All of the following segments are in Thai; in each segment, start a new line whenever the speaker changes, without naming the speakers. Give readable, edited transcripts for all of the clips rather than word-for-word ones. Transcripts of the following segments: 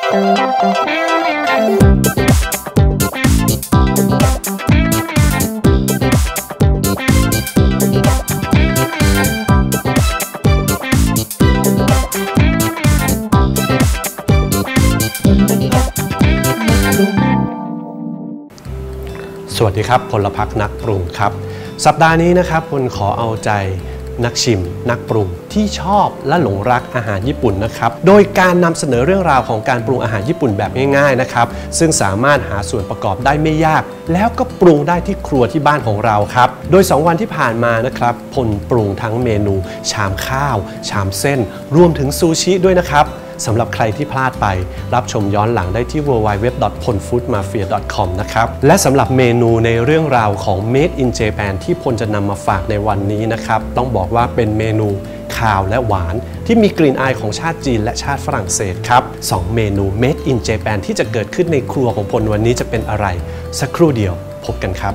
สวัสดีครับพลพรรคนักปรุงครับสัปดาห์นี้นะครับพลขอเอาใจนักชิมนักปรุงที่ชอบและหลงรักอาหารญี่ปุ่นนะครับโดยการนำเสนอเรื่องราวของการปรุงอาหารญี่ปุ่นแบบง่ายๆนะครับซึ่งสามารถหาส่วนประกอบได้ไม่ยากแล้วก็ปรุงได้ที่ครัวที่บ้านของเราครับโดย2วันที่ผ่านมานะครับพลปรุงทั้งเมนูชามข้าวชามเส้นรวมถึงซูชิด้วยนะครับสำหรับใครที่พลาดไปรับชมย้อนหลังได้ที่ www.polfoodmafia.com นะครับและสำหรับเมนูในเรื่องราวของ Made in Japan ที่พลจะนำมาฝากในวันนี้นะครับต้องบอกว่าเป็นเมนูคาวและหวานที่มีกลิ่นอายของชาติจีนและชาติฝรั่งเศสครับ2เมนู Made in Japan ที่จะเกิดขึ้นในครัวของพลวันนี้จะเป็นอะไรสักครู่เดียวพบกันครับ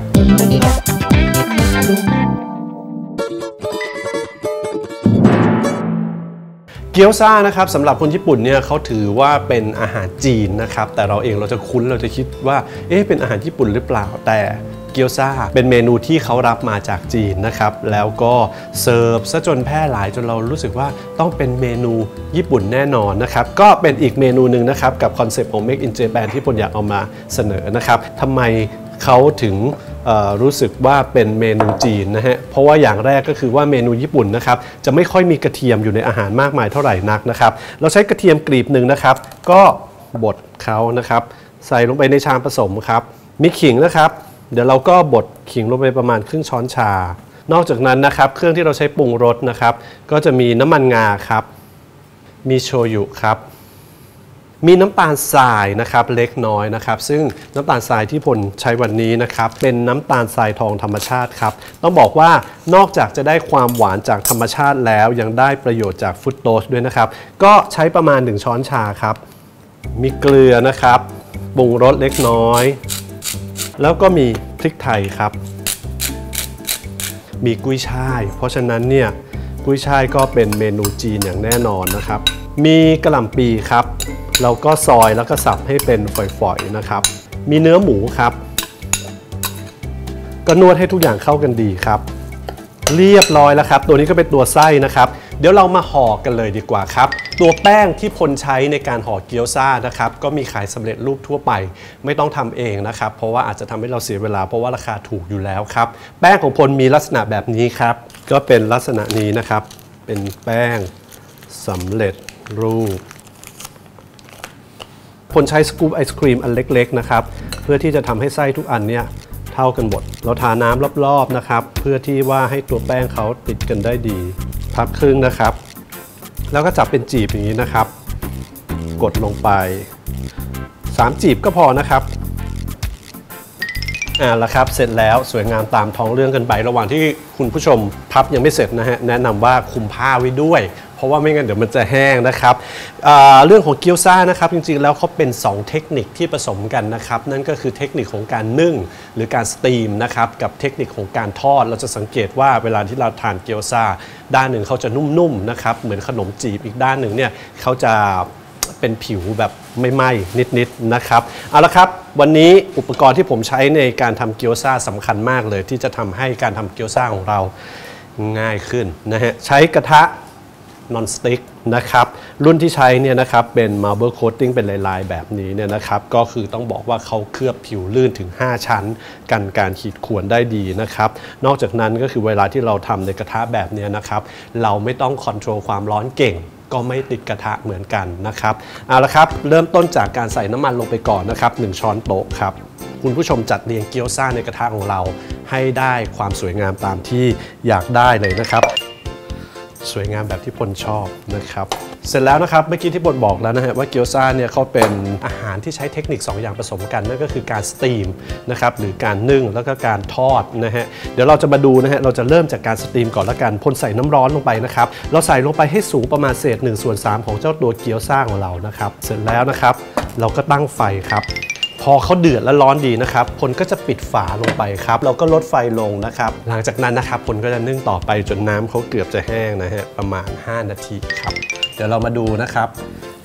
เกี๊ยวซ่านะครับสำหรับคนญี่ปุ่นเนี่ยเขาถือว่าเป็นอาหารจีนนะครับแต่เราเองเราจะคุ้นเราจะคิดว่าเป็นอาหารญี่ปุ่นหรือเปล่าแต่เกี๊ยวซ่าเป็นเมนูที่เขารับมาจากจีนนะครับแล้วก็เสิร์ฟซะจนแพร่หลายจนเรารู้สึกว่าต้องเป็นเมนูญี่ปุ่นแน่นอนนะครับก็เป็นอีกเมนูหนึ่งนะครับกับคอนเซปต์ของ Make in Japan ที่ผมอยากเอามาเสนอนะครับทำไมเขาถึงรู้สึกว่าเป็นเมนูจีนนะฮะเพราะว่าอย่างแรกก็คือว่าเมนูญี่ปุ่นนะครับจะไม่ค่อยมีกระเทียมอยู่ในอาหารมากมายเท่าไหร่นักนะครับเราใช้กระเทียมกลีบหนึ่งนะครับก็บดเขานะครับใส่ลงไปในชามผสมครับมีขิงนะครับเดี๋ยวเราก็บดขิงลงไปประมาณครึ่งช้อนชานอกจากนั้นนะครับเครื่องที่เราใช้ปรุงรสนะครับก็จะมีน้ำมันงาครับมีโชยุครับมีน้ำตาลทรายนะครับเล็กน้อยนะครับซึ่งน้ำตาลทรายที่พลใช้วันนี้นะครับเป็นน้ำตาลทรายทองธรรมชาติครับต้องบอกว่านอกจากจะได้ความหวานจากธรรมชาติแล้วยังได้ประโยชน์จากฟรุตโตสด้วยนะครับก็ใช้ประมาณ1ช้อนชาครับมีเกลือนะครับปรุงรสเล็กน้อยแล้วก็มีพริกไทยครับมีกุ้ยช่ายเพราะฉะนั้นเนี่ยกุ้ยช่ายก็เป็นเมนูจีนอย่างแน่นอนนะครับมีกะหล่ำปีครับเราก็ซอยแล้วก็สับให้เป็นฝอยๆนะครับมีเนื้อหมูครับก็นวดให้ทุกอย่างเข้ากันดีครับเรียบร้อยแล้วครับตัวนี้ก็เป็นตัวไส้นะครับเดี๋ยวเรามาห่อกันเลยดีกว่าครับตัวแป้งที่พลใช้ในการห่อเกี๊ยวซ่านะครับก็มีขายสำเร็จรูปทั่วไปไม่ต้องทำเองนะครับเพราะว่าอาจจะทำให้เราเสียเวลาเพราะว่าราคาถูกอยู่แล้วครับแป้งของพลมีลักษณะแบบนี้ครับก็เป็นลักษณะนี้นะครับเป็นแป้งสำเร็จรูปพลใช้สกู๊ปไอศครีมอันเล็กๆนะครับเพื่อที่จะทำให้ไส้ทุกอันเนี่ยเท่ากันหมดเราทาน้ำรอบๆนะครับเพื่อที่ว่าให้ตัวแป้งเขาติดกันได้ดีพับครึ่งนะครับแล้วก็จับเป็นจีบอย่างนี้นะครับกดลงไป3จีบก็พอนะครับแล้วครับเสร็จแล้วสวยงามตามท้องเรื่องกันไประหว่างที่คุณผู้ชมพับยังไม่เสร็จนะฮะแนะนำว่าคลุมผ้าไว้ด้วยเพราะว่าไม่งั้นเดี๋ยวมันจะแห้งนะครับเรื่องของเกี๊ยวซ่านะครับจริงๆแล้วเขาเป็น2เทคนิคที่ผสมกันนะครับนั่นก็คือเทคนิคของการนึ่งหรือการสตีมนะครับกับเทคนิคของการทอดเราจะสังเกตว่าเวลาที่เราทานเกี๊ยวซ่าด้านหนึ่งเขาจะนุ่มๆนะครับเหมือนขนมจีบอีกด้านหนึ่งเนี่ยเขาจะเป็นผิวแบบไม่ไหม้นิดๆนะครับเอาละครับวันนี้อุปกรณ์ที่ผมใช้ในการทำเกี๊ยวซ่าสำคัญมากเลยที่จะทำให้การทำเกี๊ยวซ่าของเราง่ายขึ้นนะฮะใช้กระทะนอนสติ๊กนะครับรุ่นที่ใช้เนี่ยนะครับเป็น Marble Coating เป็นลายๆแบบนี้เนี่ยนะครับก็คือต้องบอกว่าเขาเคลือบผิวลื่นถึง5ชั้นกันการขีดข่วนได้ดีนะครับนอกจากนั้นก็คือเวลาที่เราทำในกระทะแบบนี้นะครับเราไม่ต้องคอนโทรลความร้อนเก่งก็ไม่ติดกระทะเหมือนกันนะครับเอาละครับเริ่มต้นจากการใส่น้ำมันลงไปก่อนนะครับ1ช้อนโต๊ะครับคุณผู้ชมจัดเรียงเกี๊ยวซ่าในกระทะของเราให้ได้ความสวยงามตามที่อยากได้เลยนะครับสวยงามแบบที่พลชอบนะครับเสร็จแล้วนะครับเมื่อกี้ที่พลบอกแล้วนะฮะว่าเกี๊ยวซ่าเนี่ยเขาเป็นอาหารที่ใช้เทคนิค2อย่างผสมกันนั่นก็คือการสตีมนะครับหรือการนึ่งแล้วก็การทอดนะฮะเดี๋ยวเราจะมาดูนะฮะเราจะเริ่มจากการสตีมก่อนละกันพลใส่น้ำร้อนลงไปนะครับเราใส่ลงไปให้สูงประมาณเศษ1/3ของเจ้าตัวเกี๊ยวซ่าของเรานะครับเสร็จแล้วนะครับเราก็ตั้งไฟครับพอเขาเดือดและร้อนดีนะครับพลก็จะปิดฝาลงไปครับเราก็ลดไฟลงนะครับหลังจากนั้นนะครับพลก็จะนึ่งต่อไปจนน้ำเขาเกือบจะแห้งนะฮะประมาณ5นาทีครับเดี๋ยวเรามาดูนะครับ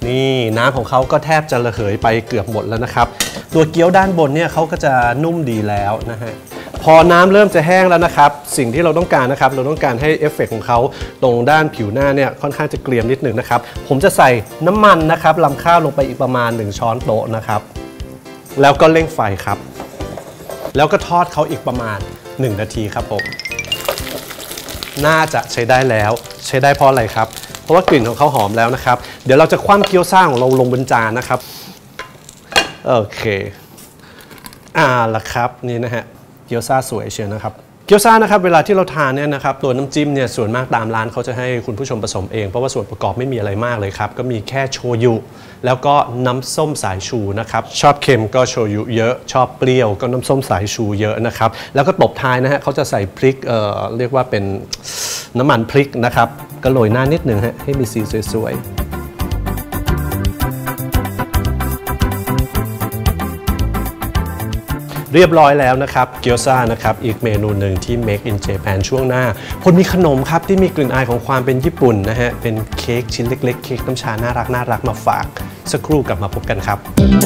นี่น้ำของเขาก็แทบจะระเหยไปเกือบหมดแล้วนะครับตัวเกี๊ยวด้านบนเนี่ยเขาก็จะนุ่มดีแล้วนะฮะพอน้ำเริ่มจะแห้งแล้วนะครับสิ่งที่เราต้องการนะครับเราต้องการให้เอฟเฟกต์ของเขาตรงด้านผิวหน้าเนี่ยค่อนข้างจะเกรียมนิดหนึ่งนะครับผมจะใส่น้ำมันนะครับลำข้าวลงไปอีกประมาณ1ช้อนโต๊ะนะครับแล้วก็เร่งไฟครับแล้วก็ทอดเขาอีกประมาณ1นาทีครับผมน่าจะใช้ได้แล้วใช้ได้เพราะอะไรครับเพราะว่ากลิ่นของเขาหอมแล้วนะครับเดี๋ยวเราจะคว่ำเกี๊ยวซ่าของเราลงบนจานนะครับโอเคละครับนี่นะฮะเกี๊ยวซ่าสวยเชียวนะครับเกี๊ยวซ่านะครับเวลาที่เราทานเนี่ยนะครับตัวน้ำจิ้มเนี่ยส่วนมากตามร้านเขาจะให้คุณผู้ชมผสมเองเพราะว่าส่วนประกอบไม่มีอะไรมากเลยครับก็มีแค่โชยุแล้วก็น้ำส้มสายชูนะครับชอบเค็มก็โชยุเยอะชอบเปรี้ยวก็น้ำส้มสายชูเยอะนะครับแล้วก็ตบท้ายนะฮะเขาจะใส่พริกเรียกว่าเป็นน้ำมันพริกนะครับก็โรยหน้านิดหนึ่งฮะให้มีสีสวยๆเรียบร้อยแล้วนะครับเกี๊ยวซ่านะครับอีกเมนูหนึ่งที่ Make in Japan ช่วงหน้าผมมีขนมครับที่มีกลิ่นอายของความเป็นญี่ปุ่นนะฮะเป็นเค้กชิ้นเล็กๆเค้กน้ำชาน่ารักมาฝากสักครู่กลับมาพบกันครับ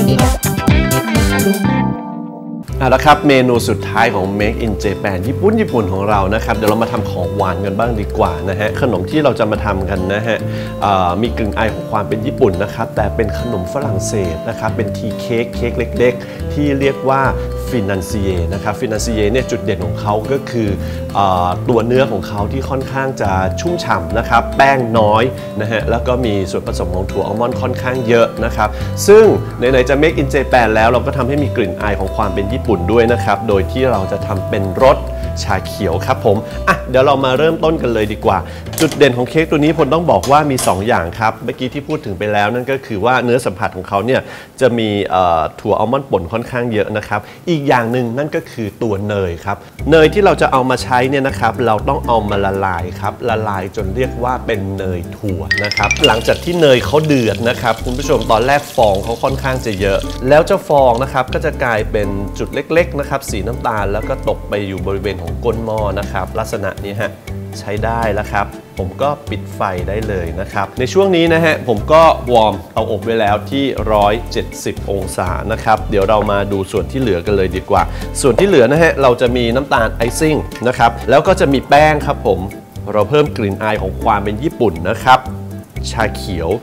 เอาละครับเมนูสุดท้ายของ Make in Japan ญี่ปุ่นของเรานะครับเดี๋ยวเรามาทำของหวานกันบ้างดีกว่านะฮะขนมที่เราจะมาทำกันนะฮะมีกลิ่นอายของความเป็นญี่ปุ่นนะครับแต่เป็นขนมฝรั่งเศสนะครับเป็นทีเค้กเล็กๆที่เรียกว่าฟินันซิเย่นะครับฟินันซิเย่เนี่ยจุดเด่นของเขาก็คือตัวเนื้อของเขาที่ค่อนข้างจะชุ่มฉ่ำนะครับแป้งน้อยนะฮะแล้วก็มีส่วนผสมของถั่วอัลมอนด์ค่อนข้างเยอะนะครับซึ่งไหนๆจะ Make in Japan แล้วเราก็ทำให้มีกลิ่นอายของความเป็นญี่ปุ่นด้วยนะครับโดยที่เราจะทำเป็นรสชาเขียวครับผมเดี๋ยวเรามาเริ่มต้นกันเลยดีกว่าจุดเด่นของเค้กตัวนี้ผมต้องบอกว่ามี2อย่างครับเมื่อกี้ที่พูดถึงไปแล้วนั่นก็คือว่าเนื้อสัมผัสของเขาเนี่ยจะมีถั่วอัลมอนด์ป่นค่อนข้างเยอะนะครับอีกอย่างหนึ่งนั่นก็คือตัวเนยครับเนยที่เราจะเอามาใช้เนี่ยนะครับเราต้องเอามาละลายครับละลายจนเรียกว่าเป็นเนยถั่วนะครับหลังจากที่เนยเขาเดือดนะครับคุณผู้ชมตอนแรกฟองเขาค่อนข้างจะเยอะแล้วเจ้าฟองนะครับก็จะกลายเป็นจุดเล็กๆนะครับสีน้ำตาลแล้วก็ตกไปอยู่บริเวณของก้นหม้อนะครับลักษณะนี้ฮะใช้ได้แล้วครับผมก็ปิดไฟได้เลยนะครับในช่วงนี้นะฮะผมก็วอร์มเตาอบไว้แล้วที่170องศานะครับเดี๋ยวเรามาดูส่วนที่เหลือกันเลยดีกว่าส่วนที่เหลือนะฮะเราจะมีน้ำตาลไอซิ่งนะครับแล้วก็จะมีแป้งครับผมเราเพิ่มกลิ่นอายของความเป็นญี่ปุ่นนะครับชาเขียว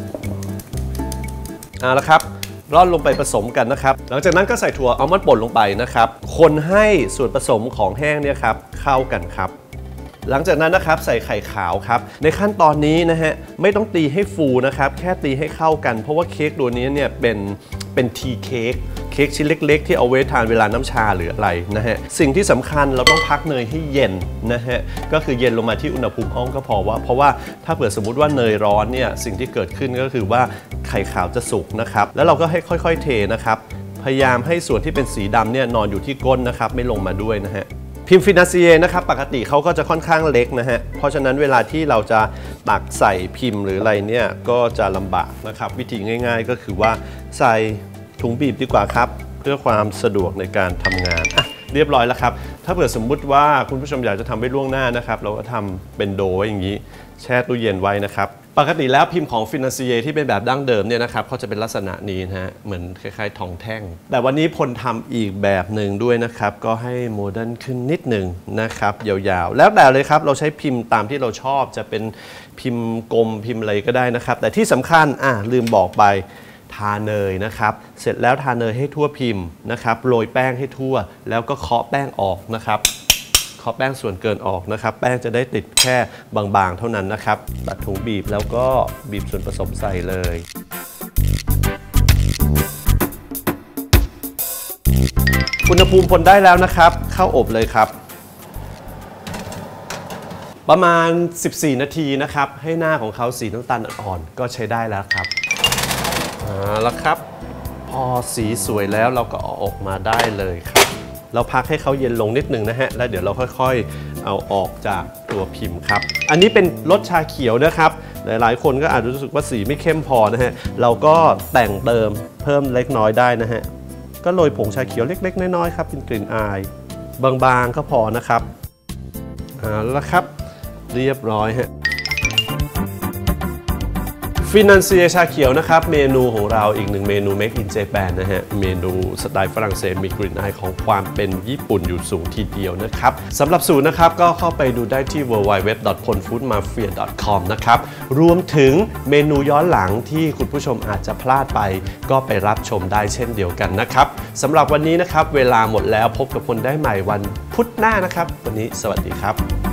ละครับร่อนลงไปผสมกันนะครับหลังจากนั้นก็ใส่ถั่วอัลมอนด์ป่นลงไปนะครับคนให้ส่วนผสมของแห้งเนี่ยครับเข้ากันครับหลังจากนั้นนะครับใส่ไข่ขาวครับในขั้นตอนนี้นะฮะไม่ต้องตีให้ฟูนะครับแค่ตีให้เข้ากันเพราะว่าเค้กตัวนี้เนี่ยเป็นทีเค้กชิ้นเล็กๆที่เอาไว้ทานเวลาน้ำชาหรืออะไรนะฮะสิ่งที่สำคัญเราต้องพักเนยให้เย็นนะฮะก็คือเย็นลงมาที่อุณหภูมิห้องก็พอเพราะว่าถ้าเผื่อสมมุติว่าเนยร้อนเนี่ยสิ่งที่เกิดขึ้นก็คือว่าไข่ขาวจะสุกนะครับแล้วเราก็ให้ค่อยๆเทนะครับพยายามให้ส่วนที่เป็นสีดำเนี่ยนอนอยู่ที่ก้นนะครับไม่ลงมาด้วยนะฮะพิมพ์ฟินาซิเย่นะครับปกติเขาก็จะค่อนข้างเล็กนะฮะเพราะฉะนั้นเวลาที่เราจะตักใส่พิมพ์หรืออะไรเนี่ยก็จะลำบากนะครับวิธีง่ายๆก็คือว่าใส่ถุงบีบดีกว่าครับเพื่อความสะดวกในการทำงานเรียบร้อยแล้วครับถ้าเผื่อสมมุติว่าคุณผู้ชมอยากจะทำไว้ล่วงหน้านะครับเราก็ทำเป็นโดไว้อย่างนี้แช่ตู้เย็นไว้นะครับปกติแล้วพิมพ์ของฟินาซิเย่ที่เป็นแบบดั้งเดิมเนี่ยนะครับเขาจะเป็นลักษณะนี้นะฮะเหมือนคล้ายๆทองแท่งแต่วันนี้พลทำอีกแบบหนึ่งด้วยนะครับก็ให้โมเดิร์นขึ้นนิดหนึ่งนะครับยาวๆแล้วแต่เลยครับเราใช้พิมพ์ตามที่เราชอบจะเป็นพิมพ์กลมพิมพ์อะไรก็ได้นะครับแต่ที่สำคัญลืมบอกไปทาเนยนะครับเสร็จแล้วทาเนยให้ทั่วพิมพ์นะครับโรยแป้งให้ทั่วแล้วก็เคาะแป้งออกนะครับเคาะแป้งส่วนเกินออกนะครับแป้งจะได้ติดแค่บางๆเท่านั้นนะครับตัดถุงบีบแล้วก็บีบส่วนผสมใส่เลยอุณหภูมิพลได้แล้วนะครับเข้าอบเลยครับประมาณ14นาทีนะครับให้หน้าของเขาสีน้ำตาลอ่อนก็ใช้ได้แล้วครับแล้วครับพอสีสวยแล้วเราก็เอาออกมาได้เลยครับเราพักให้เขาเย็นลงนิดนึงนะฮะแล้วเดี๋ยวเราค่อยๆเอาออกจากตัวพิมพ์ครับอันนี้เป็นรสชาเขียวนะครับหลายๆคนก็อาจจะรู้สึกว่าสีไม่เข้มพอนะฮะเราก็แต่งเติมเพิ่มเล็กน้อยได้นะฮะก็โรยผงชาเขียวเล็กๆน้อยๆครับเป็นกลิ่นอายบางๆก็พอนะครับแล้วครับเรียบร้อยฮะฟินันเซียชาเขียวนะครับเมนูของเราอีกหนึ่งเมนู Make in Japan นะฮะเมนูสไตล์ฝรั่งเศสมีกลิ่นอายของความเป็นญี่ปุ่นอยู่สูงทีเดียวนะครับสำหรับสูตรนะครับก็เข้าไปดูได้ที่ www.ponfoodmafia.com นะครับรวมถึงเมนูย้อนหลังที่คุณผู้ชมอาจจะพลาดไปก็ไปรับชมได้เช่นเดียวกันนะครับสำหรับวันนี้นะครับเวลาหมดแล้วพบกับคนได้ใหม่วันพุธหน้านะครับวันนี้สวัสดีครับ